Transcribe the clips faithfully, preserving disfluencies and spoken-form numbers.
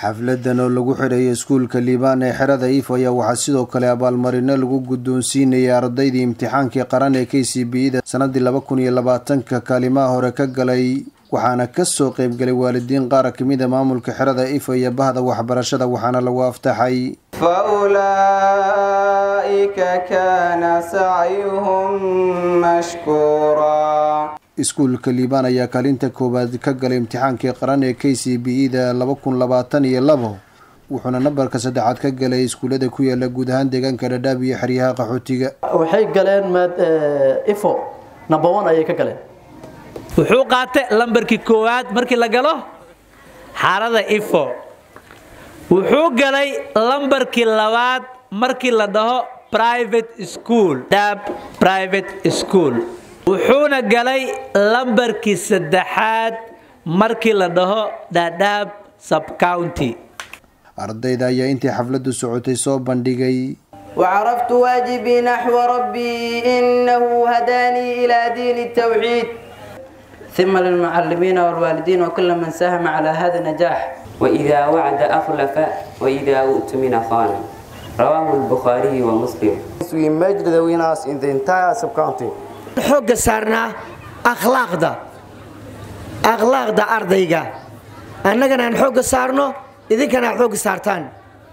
xafladan oo lagu xiray iskuulka Liibaan ee xerada Ifo ayaa waxaa sidoo kale abaalmarino lagu guddoonsiinayay ardaydii imtixaankii qaran ee K C B E da sanadii laba kun iyo labaatan ka kaalimaha hore ka galay waxaana ka soo qayb galay waalidiin qaar ka mid ah maamulka xerada Ifo iyo bahda waxbarashada waxaana lagu aftaxay faulaa'ika kana sa'yuhum mashkura. iskuulka Liibaan ayaa kaalinta koowaad ka galay imtixaankii qaran ee K C B E da laba kun labaatan iyo labo wuxuuna nambarka saddexaad ka galay iskuulada ku yaala guud ahaan deegaanka Dhadhaab iyo xeryaha qaxootiga. waxay galeen maad Ifo number one ayay ka galeen. wuxuu qaatay lambarkii koowaad markii la galo xarada Ifo. wuxuu galay lambarkii labaad markii la dhaho private school Dhadhaab private school. wuxuuna galay lambarkii saddexaad markii la dhaho Dhadhaab sub county. ardayda ayaa intii xafladu socotay soo bandhigay وعرفت واجبي نحو ربي إنه هداني إلى دين التوحيد. ثم للمعلمين والوالدين وكل من ساهم على هذا النجاح. وإذا وعد أخلف وإذا أؤتمن خان. رواه البخاري ومسلم. We measured the winners in the entire sub-county. xoog saarna akhlaaqda akhlaaqda ardayga annagana aan xoog saarno idinkana xoog saartaan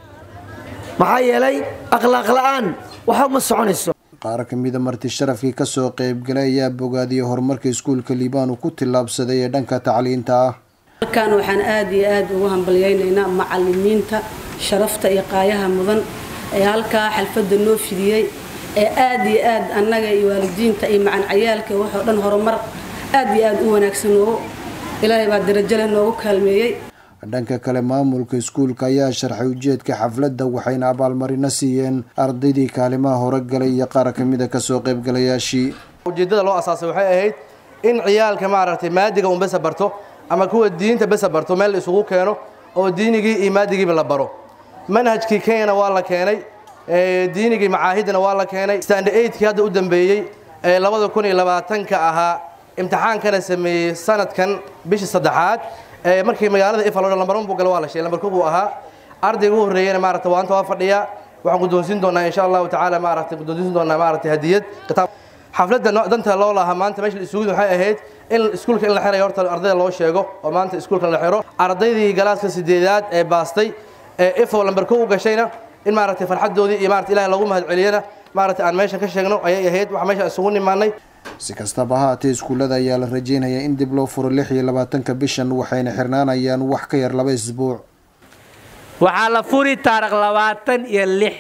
maxaa yeelay akhlaaq la'aan waxa ma soconayso. qaar ka mid ah marti sharafkii ka soo qayb galay ayaa bogaadiyay horumarka iskuulka Liibaan ku tilaabsaday ee dhanka tacliinta ah. halkaan waxaan aad iyo aad ugu hambalyeeynaa macallimiinta sharafta iyo qaayaha mudan ee halka xalfada noo fidiyay ee aad iyo aad annaga iyo waalidiinta iyo macaan ciyaalka waxa dhan horumar aad iyo aad u wanaagsan oo Ilaahay baa darajo leh noogu kaalmeeyay. dhanka kale maamulka iskuulka ayaa sharxay ujeedka xafladda waxayna abaalmarino siiyeen ardaydii kaalimaha hore galay iyo qaar ka mid ah ka soo qayb galayaashii. ujeedada loo asaasay waxay ahayd in ciyaalka maaragtay maadiga uu bas barto ama kuwa diinta bas barto meel isugu keeno oo diinigii iyo maadigiiba la baro. manhajkii Kenya waa la keenay diinigii macaahidna waa la keenay. standard eight kii hadda u dambeeyay ee laba kun iyo labaatan ka ahaa imtixaankana sameeyay sanadkan bishii saddexaad ee markii magaalada Ifo loo lambar one buu galay waa la sheegay lambar two buu ahaa ardaygu ugu horeeyay maaragtay waanta waa fadhiya waxaan guddoonsin doonaa insha Allah taala maaragtay guddoonsin doonaa maaragtay hadiyad kitaab xafladda danta loo lahaa maanta meesha isugu waxay ahayd in iskuulka in la xiray horta ardayda loo sheego oo maanta iskuulka la xiro ardaydii galaaska sideedaad ee baastay ee Ifo lambar two u gashayna in maaragtay farxadoodii iyo maaragtay Ilaahay lagu mahad celiyana maaragtay aan meesha ka sheegno ayay ahayd wax meesha isugu nimaanay. si kastaba ha ahaatee iskuulada ayaa la rajeynayaa in dib loo furo lix iyo labaatan ka bishan waxayna xirnaanayaan wax ka yar laba isbuuc. waxaa la furi taariikh labaatan iyo lix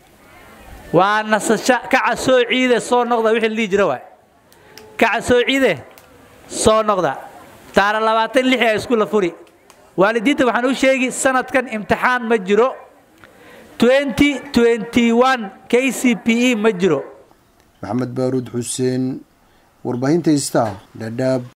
waa nasasho kaca soo ciide soo noqda wixii la jira waay kaca soo ciide soo noqda taariikh labaatan iyo lix ee iskuul la furi. waalidiinta waxaan u sheegi sanadkan imtixaan ma jiro twenty twenty-one K C B E ma jiro. maxamed baaruud xuseen warbaahinta Star Dhadhaab.